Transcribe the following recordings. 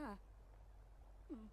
Huh. Mm.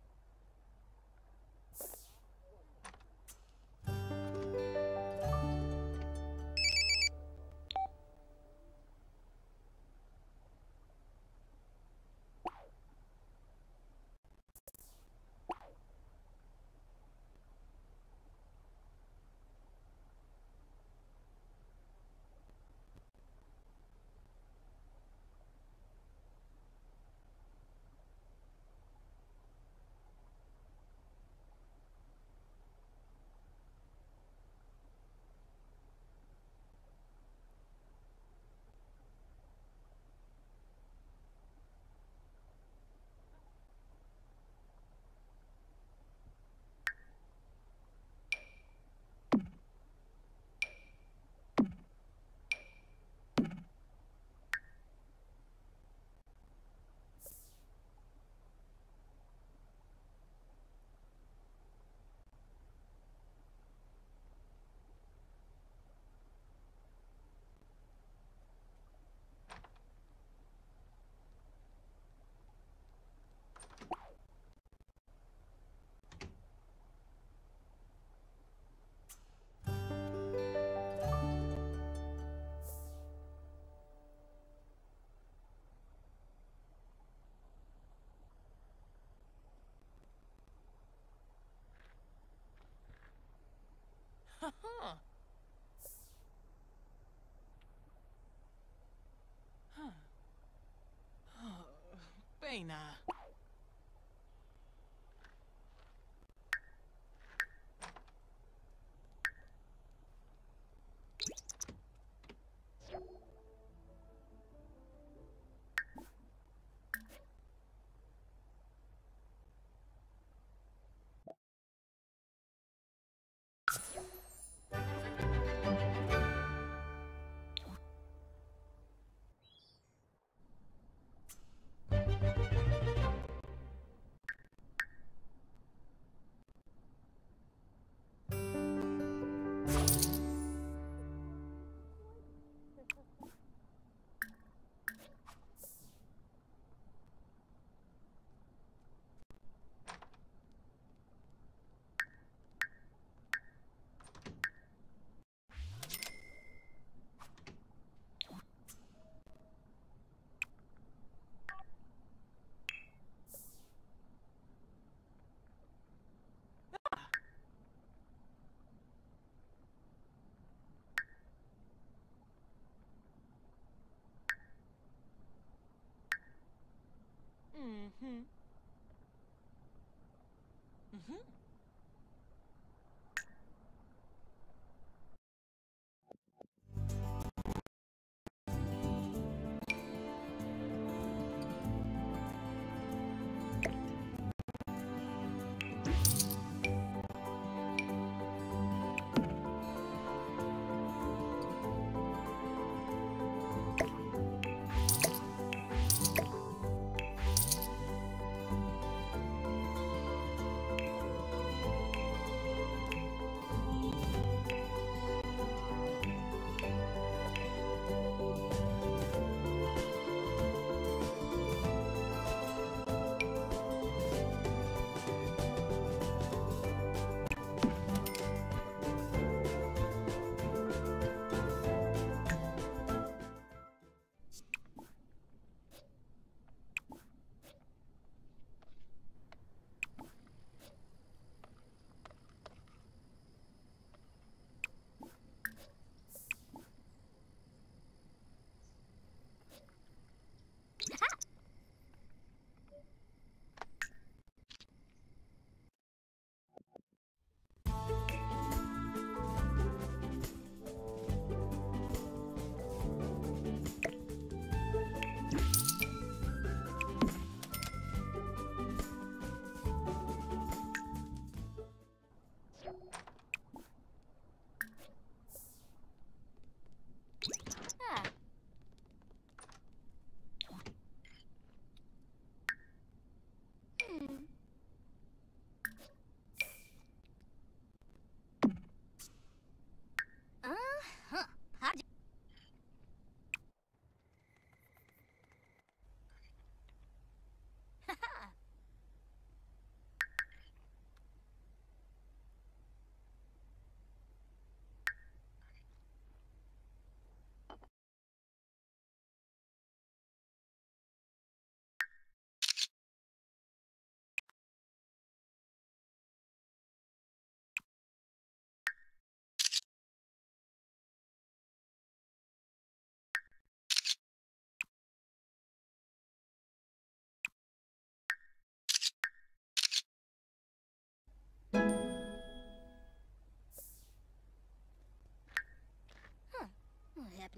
Huh. Pena. Mm-hmm. Mm-hmm.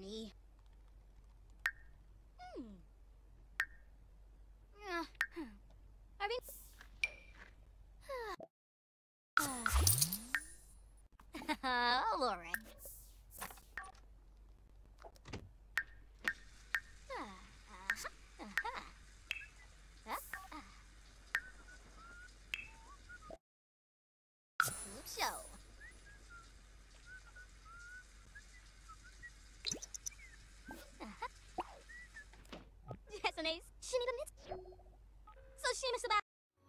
Me. I mean, Lauren. So. Yes, an ace. She need a miss. So she miss about.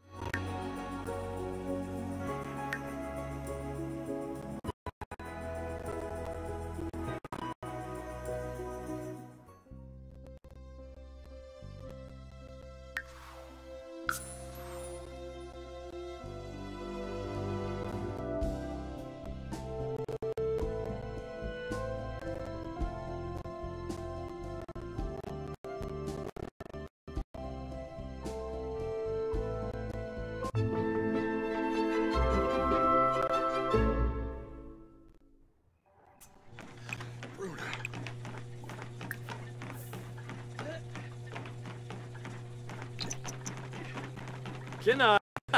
Kinder!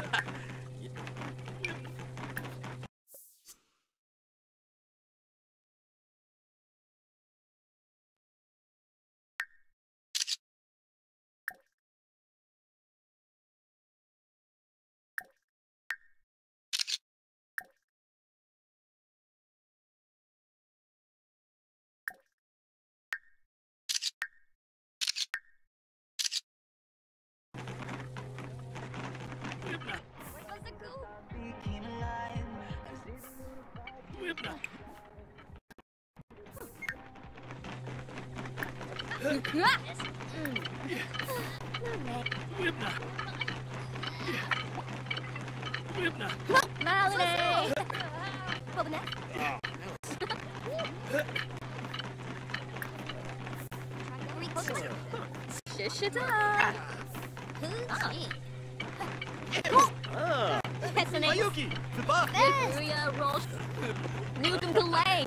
Melanie! Shishita! Mayuki! Goodbye! Yuria Rosh. Newton Delay.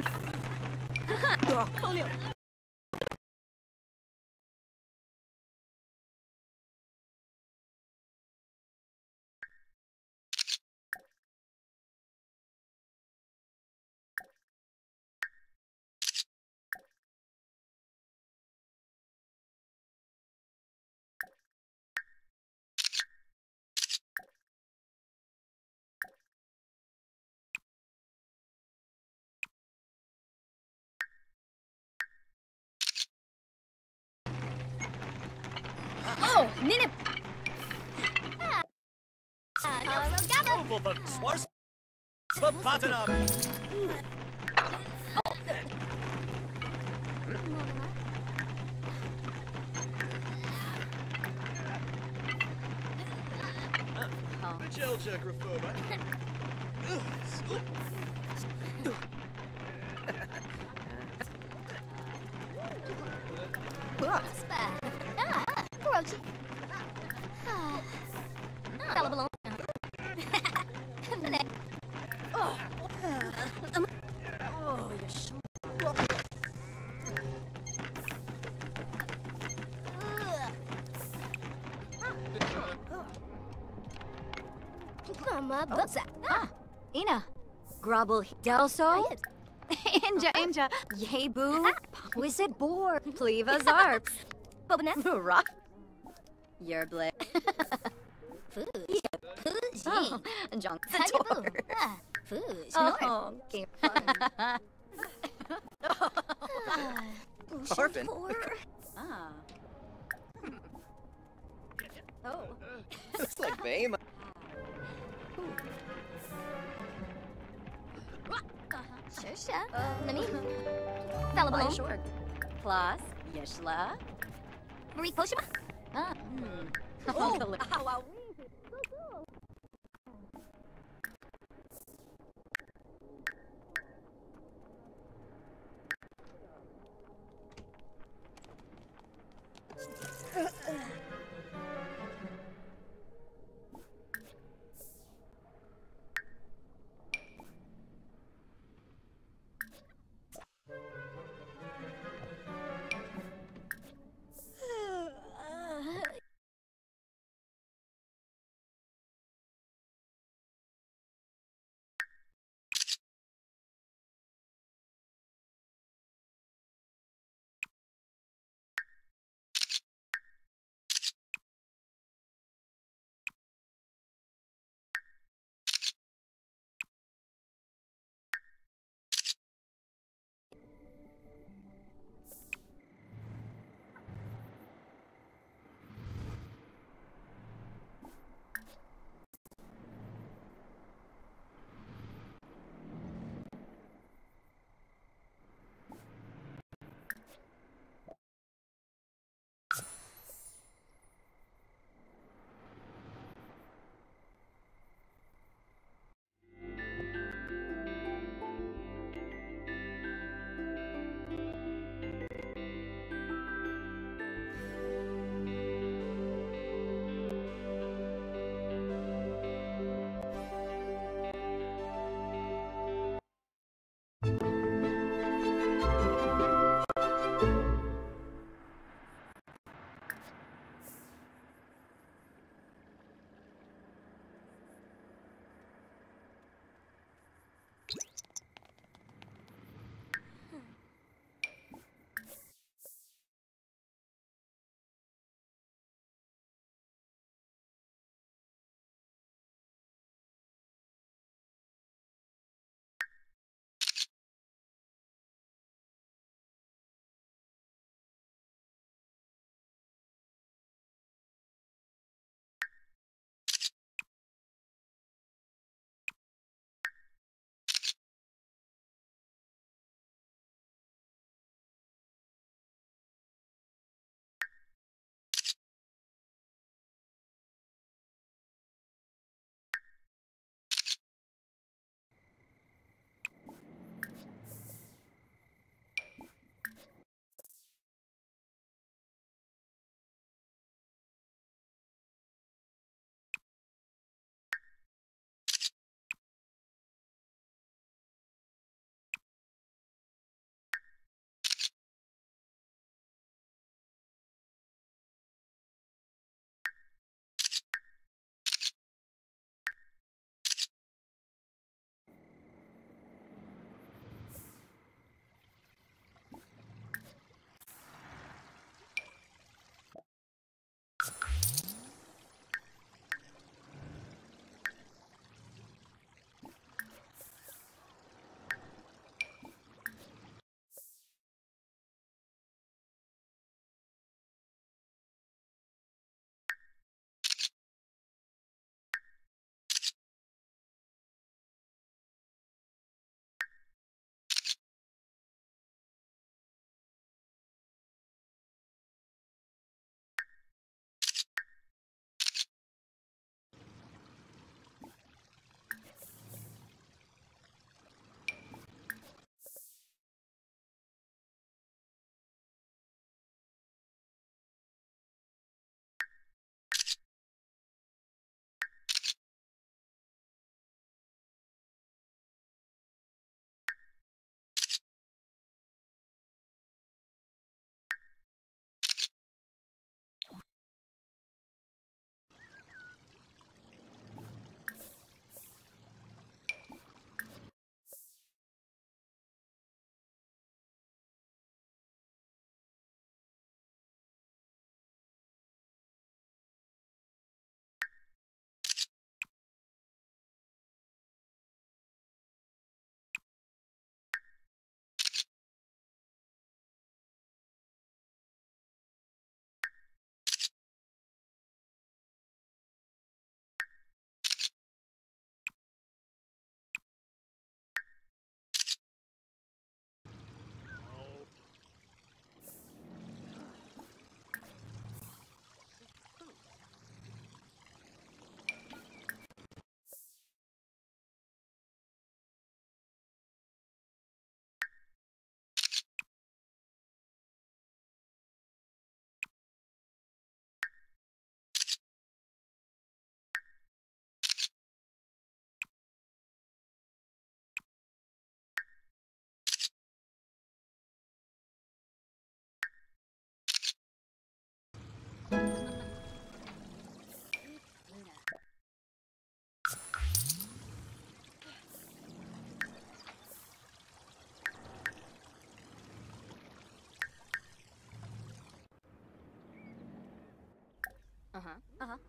Oh, Ninip. Ina. Grubble Delso. Inja. Yebu. Wizard Boar. Pleva Zarp. Rock. Yerble. Oh, Junk Door. Oh, game fun. Orphan. Ah. Oh. Looks like Bame. Shusha. Nani? Fallible. Sure. Plus, Yeshla. Marie Poshima. Ah. Oh. Uh-huh. Uh-huh.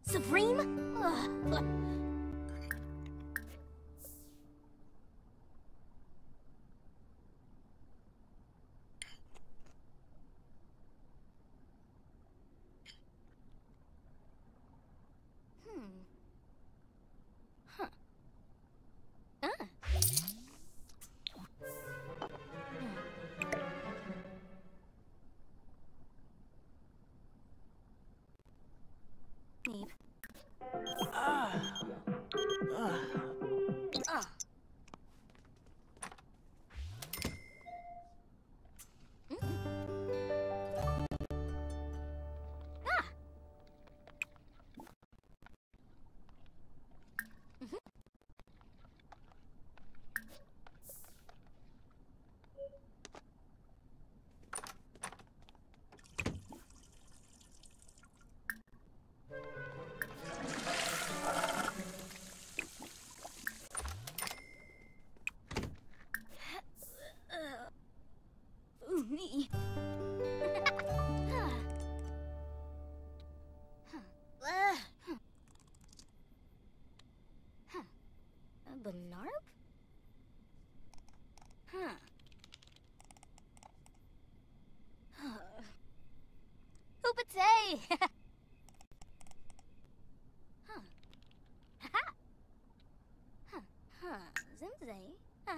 Supreme? Ugh. Neep. Ooh, me. A Benarb? Huh. Hoopatay! Huh. Ha! Huh. Zimzay? Huh.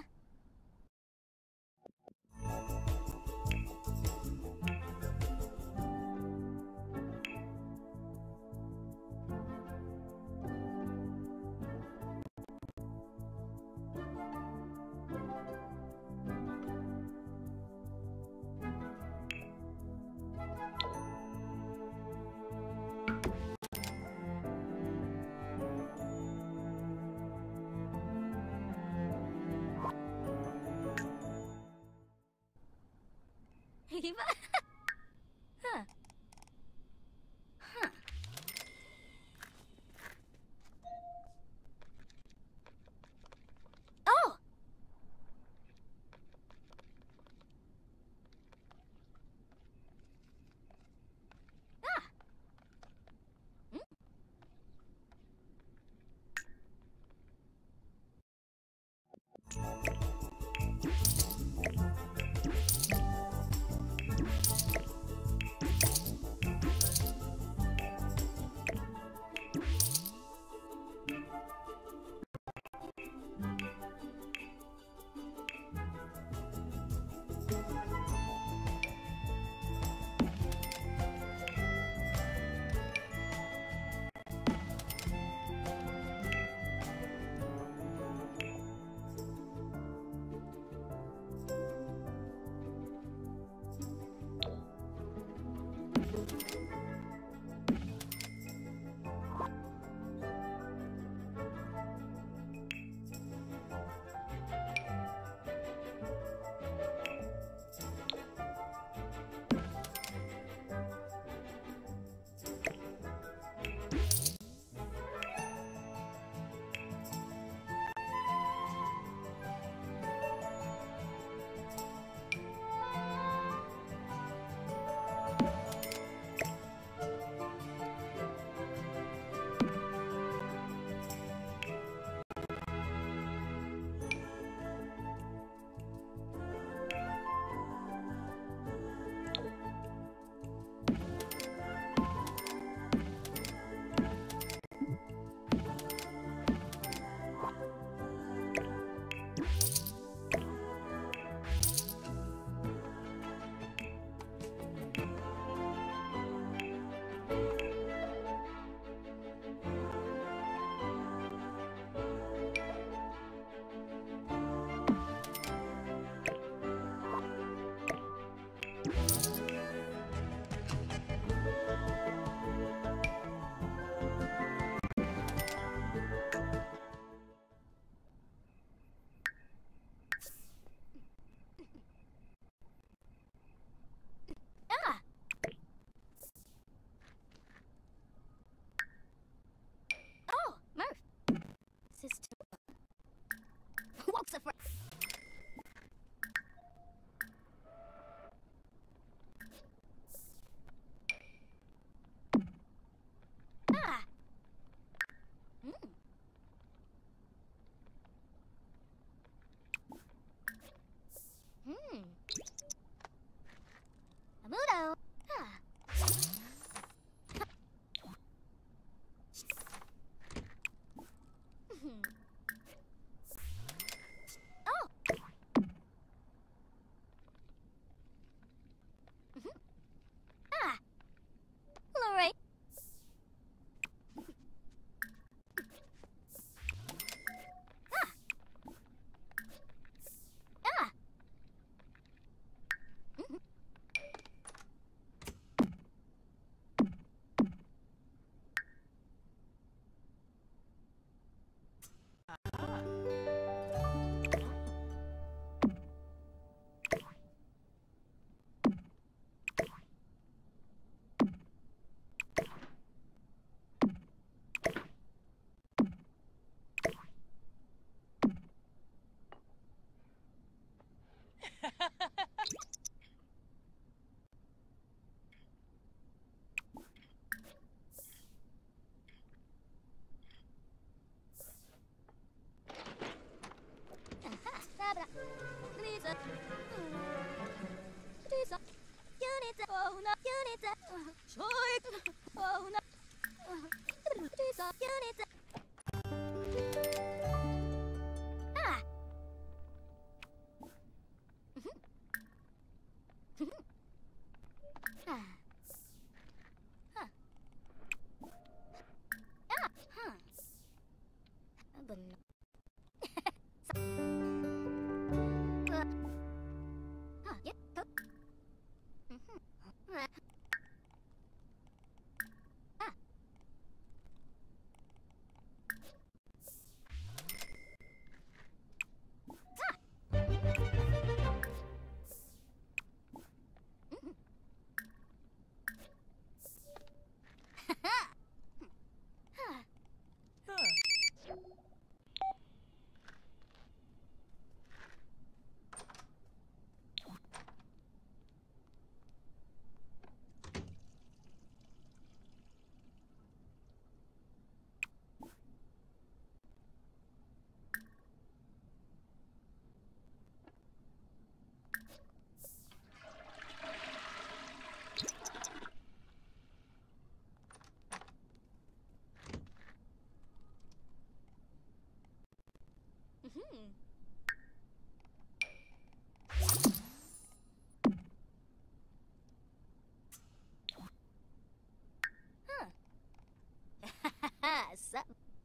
Eva? Huh. Huh. Oh! Ah! Hmm? Oh, no. Ah. Ah. Huh. Ah. Huh. Huh. Yep. Ah. So,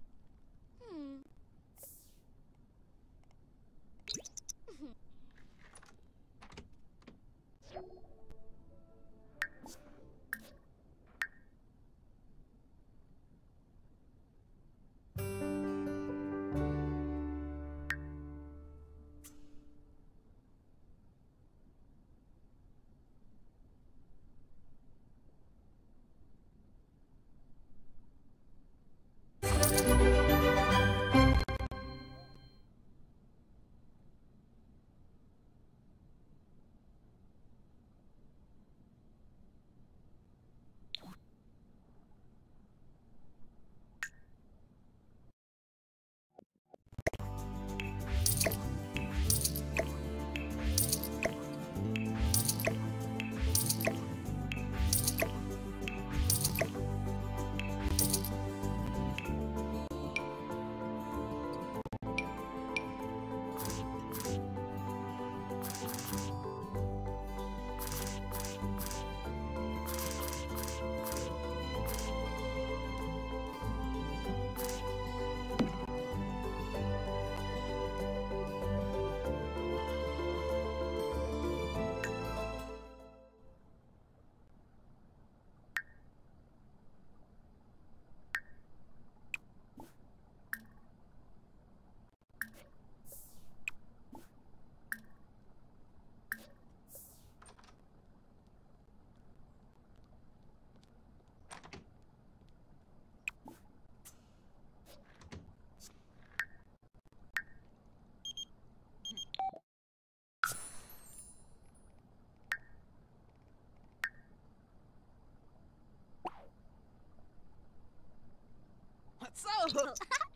What's up?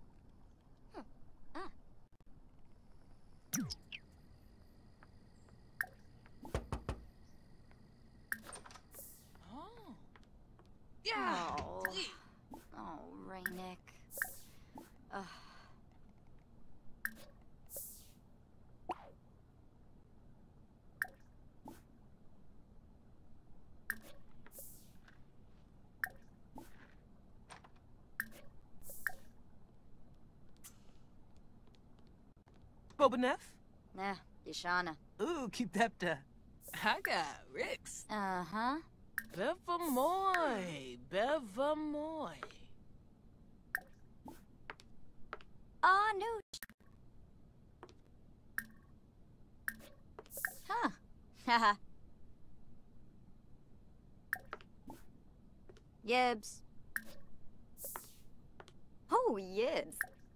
Ah. Oh. Yeah. Oh. Glee. Oh, Raynick. Ugh. Bobaneth? Nah, Yashana. Ooh, keep that, I got Ricks. Uh-huh. Bevamoy. Bevamoy. Ah, nooch. Huh. Haha. Yibs. Oh, yibs.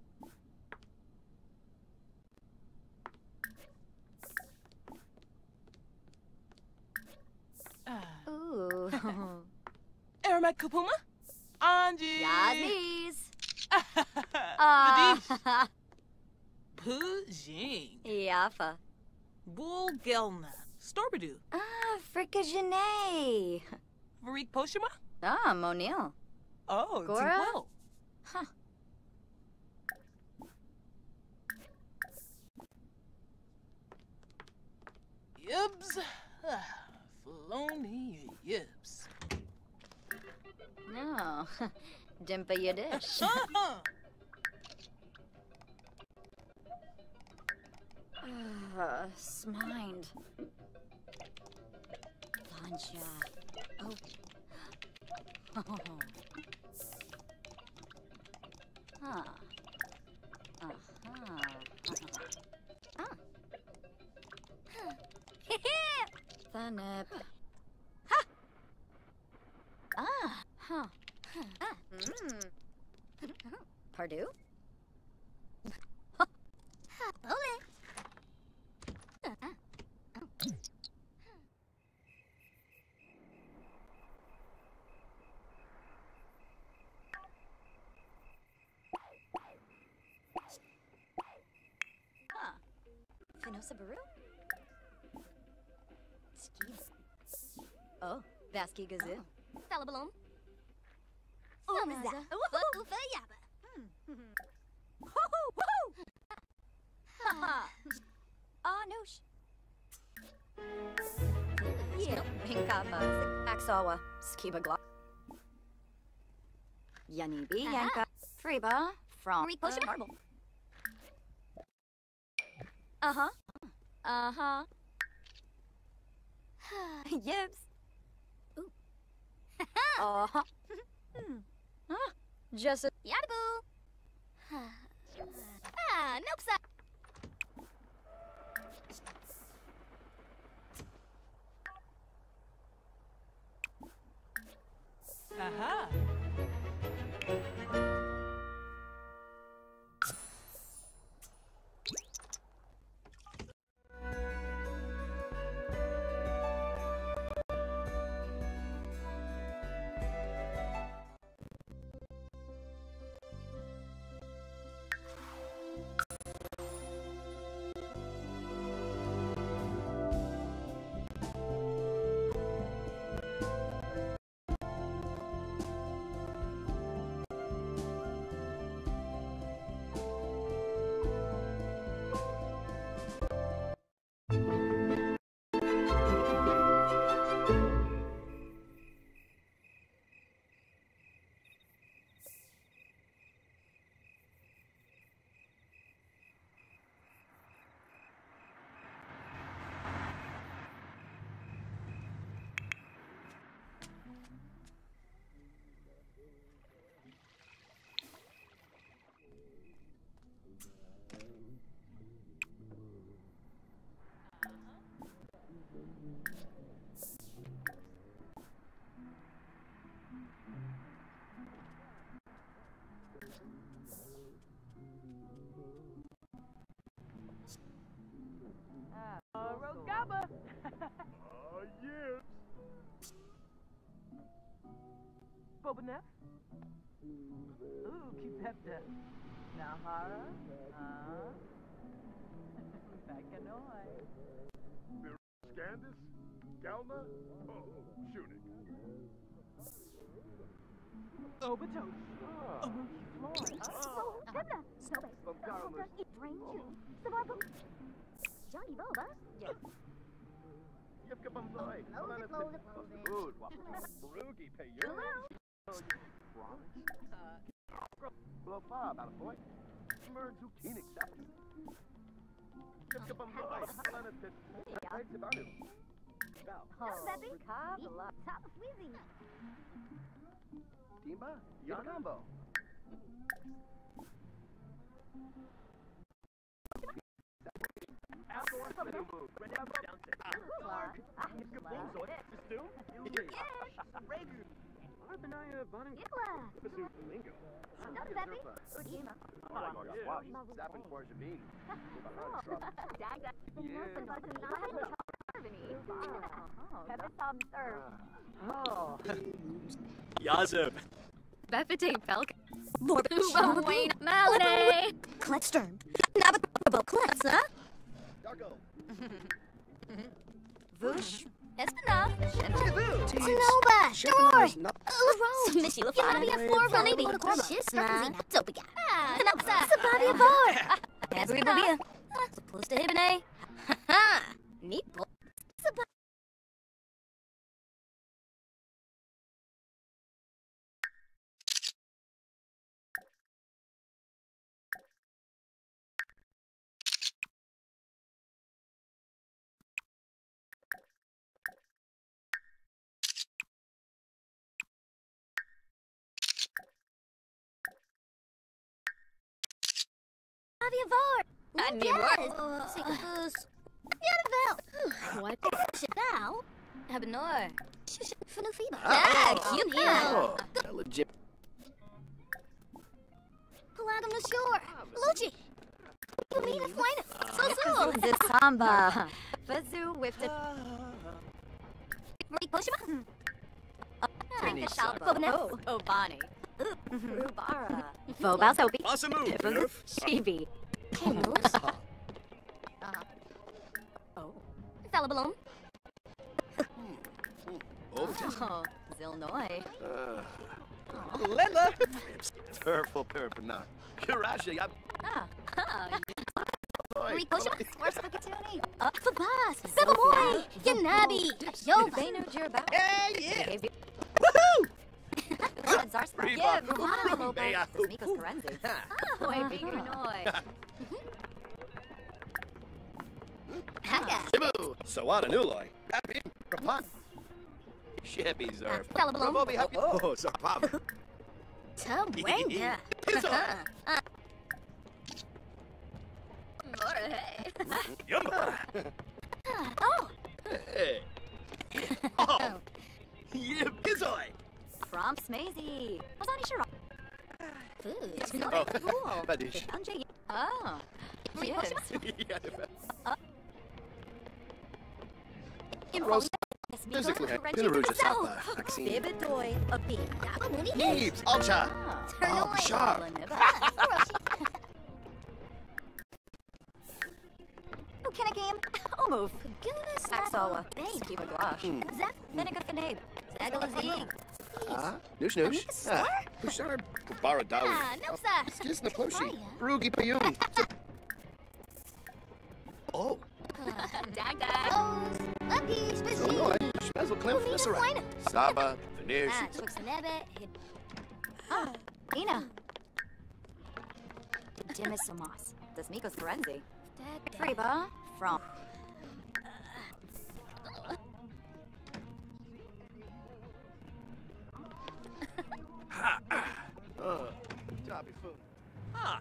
Ooh. Aramak Kapuma? Anji. Yazmies. Vadish. Pujing. Yafa. Bulgelna. Storbadu. Fricka Janae. Varik Poshima? Ah, Monil. Oh, Gora? Tinkwell. Huh. Yibs. Filoni Yibs. No. Dimpa Yiddish. Smind. Vanja. Oh. Oh. Huh. Uh-huh. Ah. Thanip. Ha! Ah. Huh. Ah. Pardue? Ole. Huh. Finosabaru? Ski. Oh, Vasky Gazoo. Salabalom. Samaza. Ufa yaba. Haha. Ah, noosh. Yeah. Pinkapa. Axawa. Skiba Glock. Yanibi Yanka. Freba. From Varik Poshima. Marble. Uh-huh. Uh-huh. Yibs. Ooh. Uh-huh. Huh. Just Yadabu. Nope, sir. Aha. Rogaba. Yeah. Bobanef. Ooh, Kipepta. Nahara. Bakanoi. Scandis? Galna? Oh, Shunik. Obatosh. Amuki Floyd. Debna. Snowbay. Bumgarland. Drain you. Savarbo. Johnny Boba. Yipka Bumzoi. Close it, close it, close it. Good. Barugi, pay your. Blow Bob out of boy. Merge zucchini. Yipka Bumzoi. Planet pit. Thanks about it. Baby. Top of Wheezy. Timba? Yagambo. Arbanaya Bonham. Yipla. Lingo. Not Baby. Udima. Zapping for Javine. Dagda. Oh. Yazoo. Bethany Belk. Lord Wayne Malady. Kletstern. Navigable Klets, huh? Darko. Vush. Espina. Snowba. Doror. No. LaRose. Missy LaFana. Flavia Flor. Flavia Maybe. Shisna. Topiga. Napsa. Sabavia Bar. Every Babia. Supposed to Hibine. Ha! Neat. Flavia Var. I need Yes. Sigus. Yadavel. What? Now. Habanoy. Fanufiba. Cute. Oh, legit. Palagam no shore. Luchi. Pamina Fwina. So. The Samba. Fazoo whipped it. Poshima. Trini Oh, Obani. Rubara. Fobal Soapy. Awesome move, Nerf. Chibi. Kenus. Oh. Falabalone. Oh, Zilnoy. Lela. Purple, no. Kirashi, I'm. Poshima. Where's the Katuni? Fabas. Bebamoy. Yanabi. Yo. They know Jiraba. Yeah. Woohoo! Zarspra. Reba. Yeah, Romano. Bea. Mikos Karenzi. Oh, I figure Noi. Haga. Shibu. Sawada Nuloi. Happy. Rapan. Shippy Zerf. Falabalone. Robobi happy. Oh, Zarpab. Tawanga. Pizza. Yumba. Oh. Hey. Oh. Yeah, Pizzoy. From Smazy. Wasani Shira. Food. Oh, Cool. Badish. Anjay. Oh. Yes. Rose. Physically, Pinaruja Sapa. Baby Vaccine. toy. A bee. Heaps. Ultra. Oh, Bashar. Can I game? Oh, move. Goodness. Saxawa. Keep a glosh. Zap. Vinegar Finade. Zagalazig. Noosh noosh. Bashar. Bara Dawi. No, sir. Skizna Ploshi. Rugi Payun. Oh. Dag dag. Lucky. Illinois. Spezel Clem. Viscera. Saba. Veneers. Ina. Dimisomas. Das Mikos Karenzi. Friba. From. Jobby food. Ah.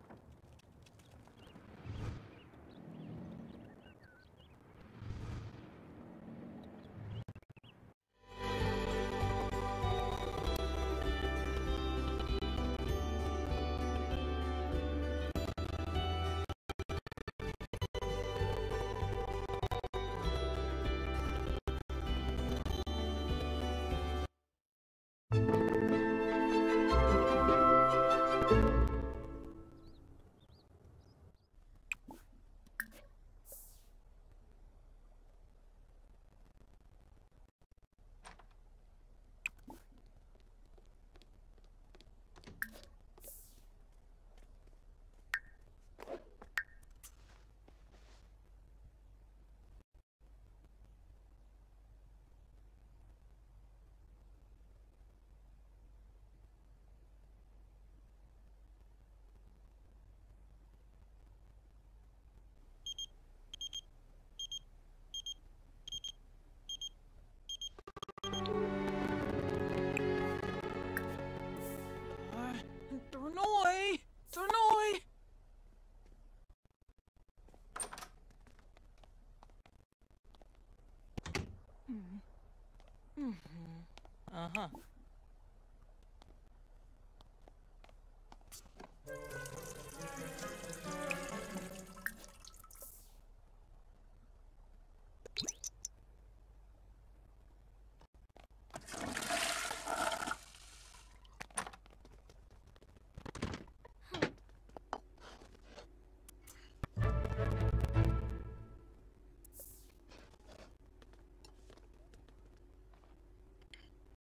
Dornoy! Dornoy! Uh-huh.